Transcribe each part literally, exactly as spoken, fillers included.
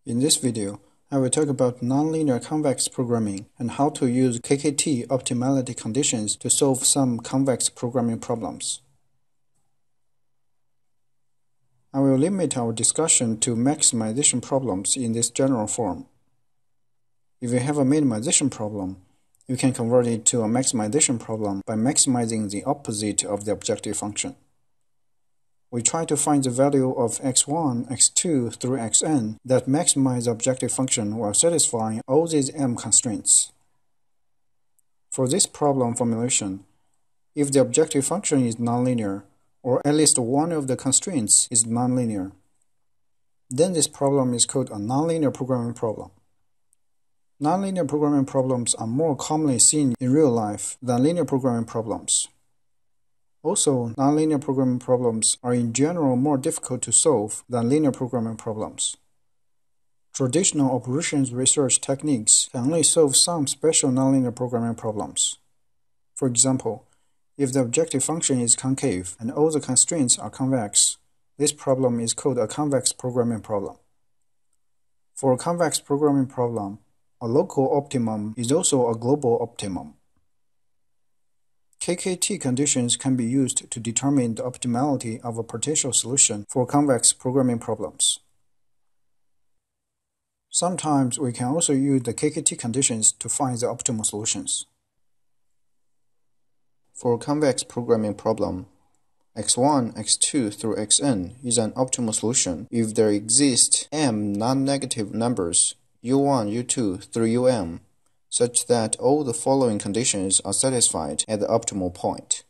In this video, I will talk about nonlinear convex programming and how to use K K T optimality conditions to solve some convex programming problems. I will limit our discussion to maximization problems in this general form. If you have a minimization problem, you can convert it to a maximization problem by maximizing the opposite of the objective function. We try to find the value of x one, x two through xn that maximize the objective function while satisfying all these m constraints. For this problem formulation, if the objective function is nonlinear, or at least one of the constraints is nonlinear, then this problem is called a nonlinear programming problem. Nonlinear programming problems are more commonly seen in real life than linear programming problems. Also, nonlinear programming problems are in general more difficult to solve than linear programming problems. Traditional operations research techniques can only solve some special nonlinear programming problems. For example, if the objective function is concave and all the constraints are convex, this problem is called a convex programming problem. For a convex programming problem, a local optimum is also a global optimum. K K T conditions can be used to determine the optimality of a potential solution for convex programming problems. Sometimes we can also use the K K T conditions to find the optimal solutions. For a convex programming problem, x one, x two through xn is an optimal solution if there exist m non-negative numbers u one, u two through um, such that all the following conditions are satisfied at the optimal point.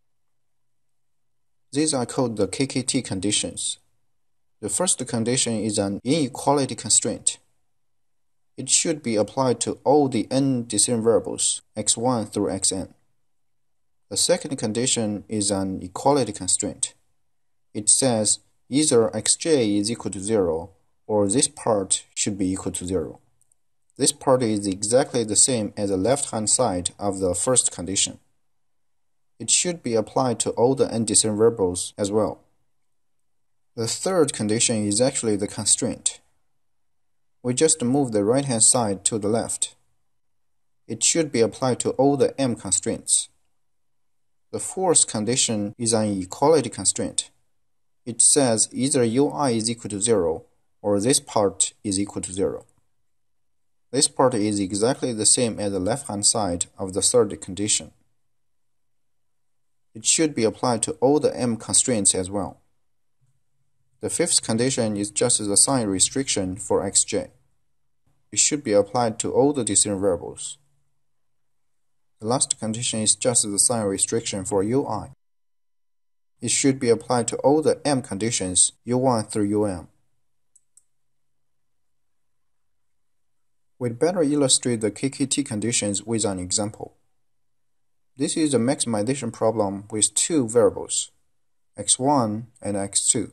These are called the K K T conditions. The first condition is an inequality constraint. It should be applied to all the n decision variables, x one through xn. The second condition is an equality constraint. It says either xj is equal to zero or this part should be equal to zero. This part is exactly the same as the left-hand side of the first condition. It should be applied to all the n decision variables as well. The third condition is actually the constraint. We just move the right-hand side to the left. It should be applied to all the m constraints. The fourth condition is an equality constraint. It says either ui is equal to zero or this part is equal to zero. This part is exactly the same as the left-hand side of the third condition. It should be applied to all the m constraints as well. The fifth condition is just the sign restriction for xj. It should be applied to all the decision variables. The last condition is just the sign restriction for ui. It should be applied to all the m conditions u one through um. We'd better illustrate the K K T conditions with an example. This is a maximization problem with two variables, x one and x two.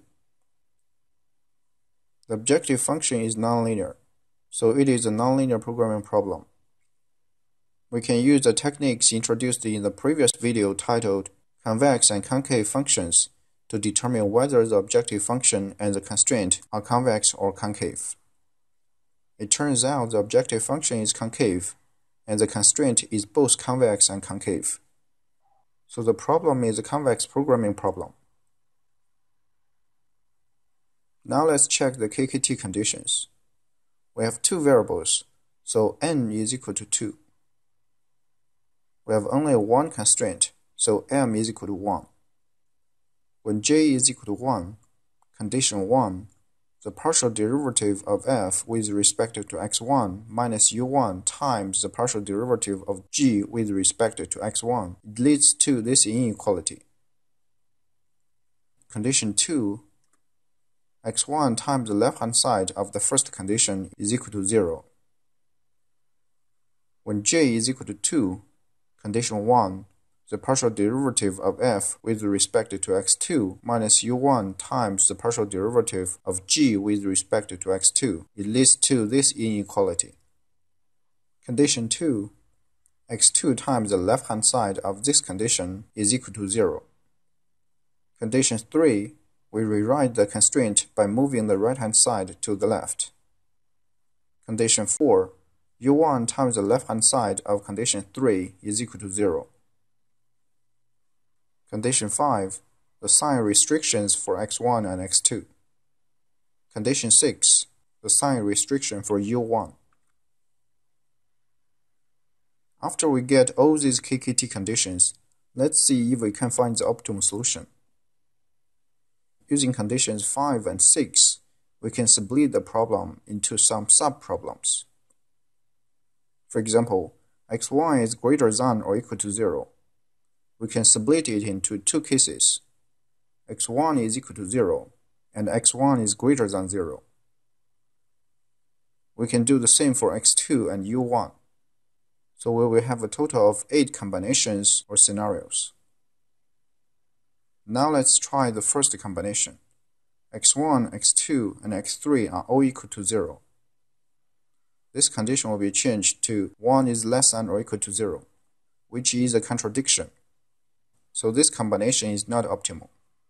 The objective function is nonlinear, so it is a nonlinear programming problem. We can use the techniques introduced in the previous video titled Convex and Concave Functions to determine whether the objective function and the constraint are convex or concave. It turns out the objective function is concave, and the constraint is both convex and concave. So the problem is a convex programming problem. Now let's check the K K T conditions. We have two variables, so n is equal to two. We have only one constraint, so m is equal to one. When j is equal to one, condition one, the partial derivative of f with respect to x one minus u one times the partial derivative of g with respect to x one leads to this inequality. Condition two, x one times the left-hand side of the first condition is equal to zero. When j is equal to two, condition one, the partial derivative of f with respect to x two minus u one times the partial derivative of g with respect to x two, it leads to this inequality. Condition two, x two times the left-hand side of this condition is equal to zero. Condition three, we rewrite the constraint by moving the right-hand side to the left. Condition four, u one times the left-hand side of condition three is equal to zero. Condition five, the sign restrictions for x one and x two. Condition six, the sign restriction for u one. After we get all these K K T conditions, let's see if we can find the optimal solution. Using conditions five and six, we can split the problem into some sub-problems. For example, x one is greater than or equal to zero. We can split it into two cases. x one is equal to zero, and x one is greater than zero. We can do the same for x two and u one. So we will have a total of eight combinations or scenarios. Now let's try the first combination. x one, x two, and x three are all equal to zero. This condition will be changed to one is less than or equal to zero, which is a contradiction. So this combination is not optimal.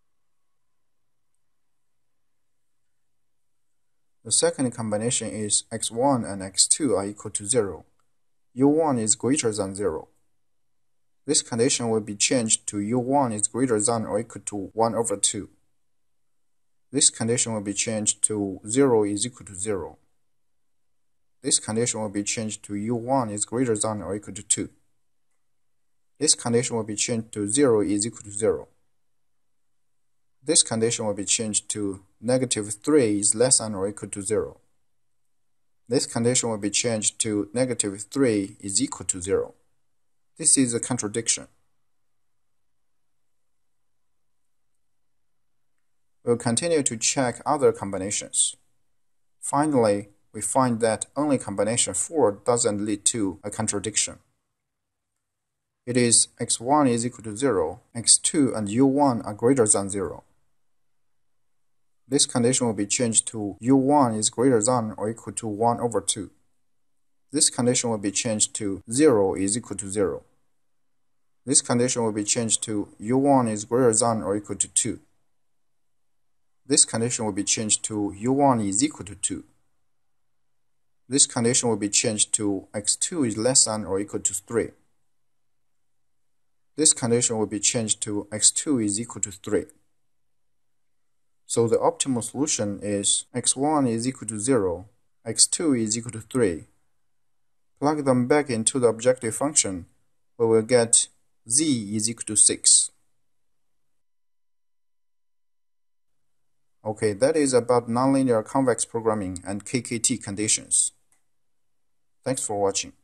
The second combination is x one and x two are equal to zero. u one is greater than zero. This condition will be changed to u one is greater than or equal to one over two. This condition will be changed to zero is equal to zero. This condition will be changed to u one is greater than or equal to two. This condition will be changed to zero is equal to zero. This condition will be changed to negative three is less than or equal to zero. This condition will be changed to negative three is equal to zero. This is a contradiction. We'll continue to check other combinations. Finally, we find that only combination four doesn't lead to a contradiction. It is x one is equal to zero, x two and u one are greater than zero. This condition will be changed to u one is greater than or equal to one over two. This condition will be changed to zero is equal to zero. This condition will be changed to u one is greater than or equal to two. This condition will be changed to u one is equal to two. This condition will be changed to x two is less than or equal to three. This condition will be changed to x two is equal to three. So the optimal solution is x one is equal to zero, x two is equal to three. Plug them back into the objective function, we will get z is equal to six. Okay, that is about nonlinear convex programming and K K T conditions. Thanks for watching.